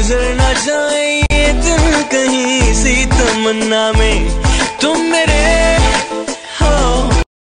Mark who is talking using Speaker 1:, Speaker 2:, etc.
Speaker 1: गुजर ना जाए ये दिन कहीं सी तमन्ना में, तुम मेरे